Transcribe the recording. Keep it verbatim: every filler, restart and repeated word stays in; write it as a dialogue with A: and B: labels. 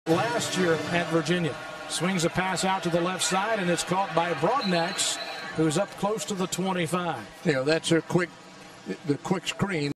A: last year at Virginia. Swings a pass out to the left side, and it's caught by Broadnax, who's up close to the twenty-five.
B: You know, that's a quick, the quick screen.